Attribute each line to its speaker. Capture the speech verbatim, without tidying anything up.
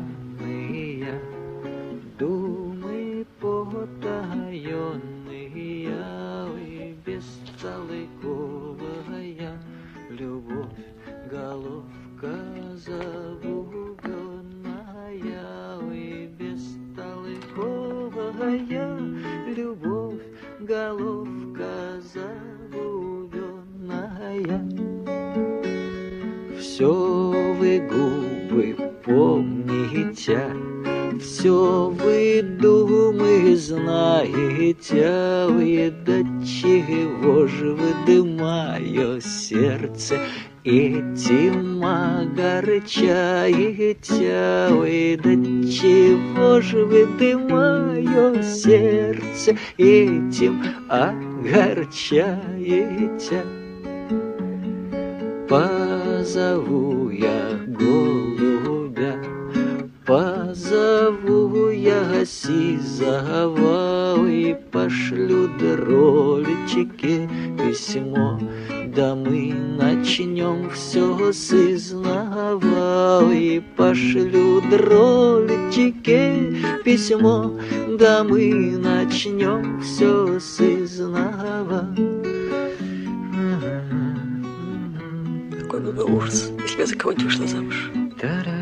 Speaker 1: пьяные, думы потаенные, ой, бестолковая любовь, головка забубенная, ой, бестолковая любовь, головка забубенная. Все вы губы помните, все вы думы знаете, вы до чего же вы дымое сердце этим огорчаете, вы до чего же вы дымое сердце этим огорчаете. Позову я голубя, позову я сизого и пошлю дролечки письмо, да мы начнем все с изнова. И пошлю дролечки письмо, да мы начнем все с изнова.
Speaker 2: Какой бы был ужас, если бы я за кого-нибудь вышла замуж.
Speaker 1: Та-ра.